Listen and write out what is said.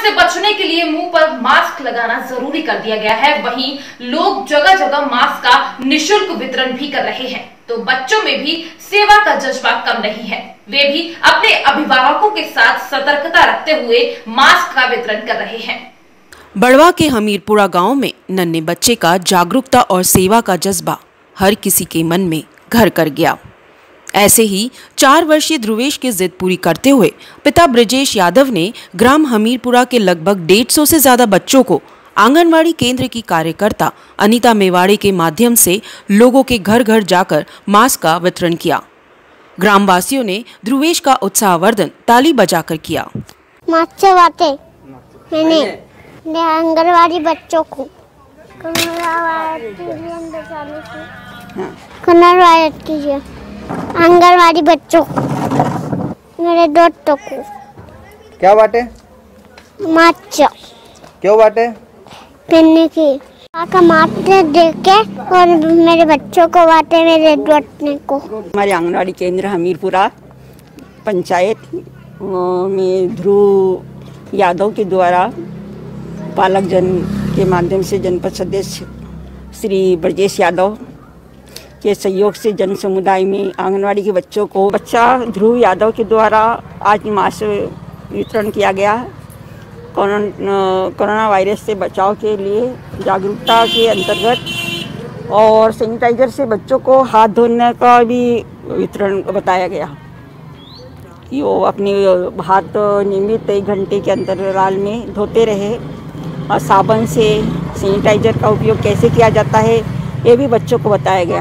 से बचने के लिए मुंह पर मास्क लगाना जरूरी कर दिया गया है। वहीं लोग जगह जगह मास्क का निःशुल्क वितरण भी कर रहे हैं, तो बच्चों में भी सेवा का जज्बा कम नहीं है। वे भी अपने अभिभावकों के साथ सतर्कता रखते हुए मास्क का वितरण कर रहे हैं। बड़वा के हमीरपुरा गांव में नन्हे बच्चे का जागरूकता और सेवा का जज्बा हर किसी के मन में घर कर गया। ऐसे ही 4 वर्षीय ध्रुवेश की जिद पूरी करते हुए पिता ब्रजेश यादव ने ग्राम हमीरपुरा के लगभग 150 से ज्यादा बच्चों को आंगनवाड़ी केंद्र की कार्यकर्ता अनीता मेवाड़े के माध्यम से लोगों के घर घर जाकर मास्क का वितरण किया। ग्रामवासियों ने ध्रुवेश का उत्साहवर्धन ताली बजाकर किया। मास्क बातें मैंने आंगनवाड़ी बच्चों को आंगनवाड़ी बच्चों मेरे दोस्तों को क्या बाटे? मास्क क्यों बाटे? पहनने की का मास्क देख के और मेरे बच्चों को बांटे, मेरे दोस्तों को। हमारे आंगनवाड़ी केंद्र हमीरपुरा पंचायत में ध्रुव यादव के द्वारा पालक जन के माध्यम से जनपद सदस्य श्री ब्रजेश यादव के सहयोग से जन समुदाय में आंगनवाड़ी के बच्चों को ध्रुव यादव के द्वारा आज मास्क वितरण किया गया है। कोरोना वायरस से बचाव के लिए जागरूकता के अंतर्गत और सैनिटाइजर से बच्चों को हाथ धोने का भी वितरण बताया गया कि वो अपने हाथ नियमित 1 घंटे के अंतराल में धोते रहे और साबुन से सैनिटाइजर का उपयोग कैसे किया जाता है ये भी बच्चों को बताया गया।